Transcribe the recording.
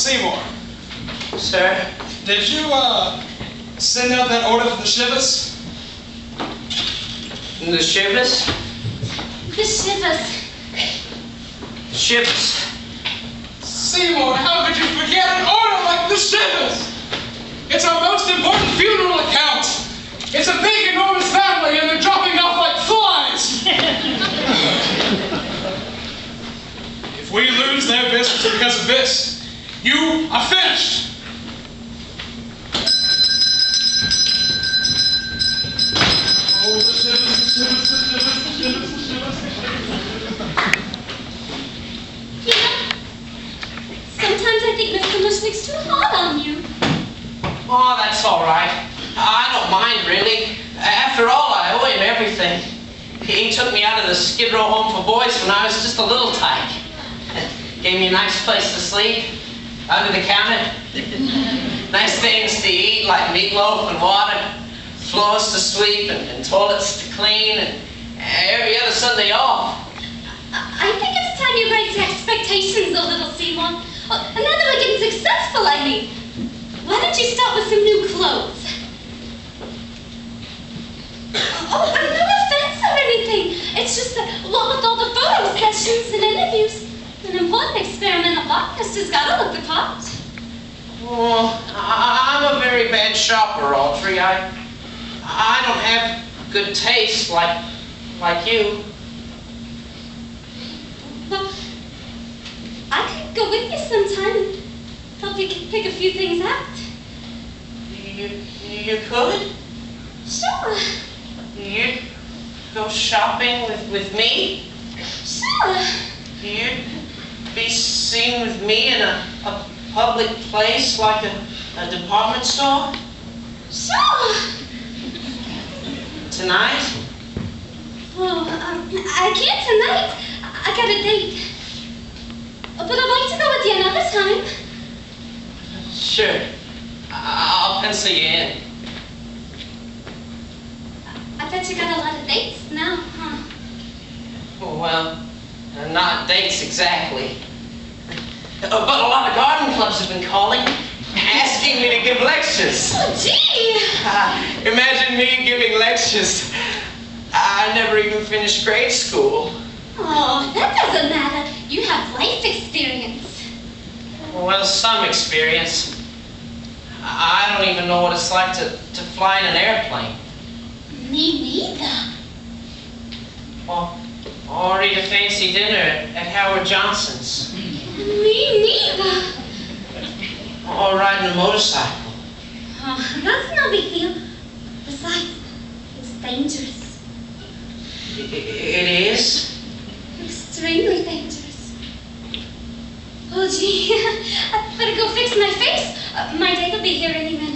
Seymour. Sir? Did you, send out that order for the shivers? The shivers? The shivers. Shivers. Seymour, how could you forget an order like the shivers? It's our most important funeral account. It's a big, enormous family, and they're dropping off like flies. If we lose their business because of this, you are finished. Oh, the shivers, the shivers, the shivers, the shivers, the shivers, the shivers. You know, sometimes I think Mr. Mushnick's too hard on you. Oh, that's all right. I don't mind, really. After all, I owe him everything. He took me out of the Skid Row home for boys when I was just a little tyke. Gave me a nice place to sleep, under the counter. Nice things to eat, like meatloaf and water, floors to sweep and toilets to clean, and every other Sunday off. I think it's time you raised your expectations a little, Seymour. Now that we're getting successful, I mean. Why don't you start with some new clothes? Oh, I'm no offense or anything. It's just that, what with all the photo sessions and interviews, an important experimental botanist has got to look the part. Oh, I'm a very bad shopper, Audrey. I don't have good taste like you. Well, I could go with you sometime and help you pick a few things out. You could? Sure. You'd go shopping with me? Sure. You'd be seen with me in a public place like a department store? Sure. Tonight? Oh, I can't tonight. I got a date. But I'd like to go with you another time. Sure. I'll pencil you in. I bet you got a lot of dates now, huh? Well, not dates exactly. But a lot of garden clubs have been calling, asking me to give lectures. Oh, gee! Imagine me giving lectures. I never even finished grade school. Oh, that doesn't matter. You have life experience. Well, some experience. I don't even know what it's like to fly in an airplane. Me neither. Or eat a fancy dinner at Howard Johnson's. Me neither. Or ride a motorcycle. Oh, that's no big deal. Besides, it's dangerous. It is? Extremely dangerous. Oh, gee. I better go fix my face. My date will be here any minute.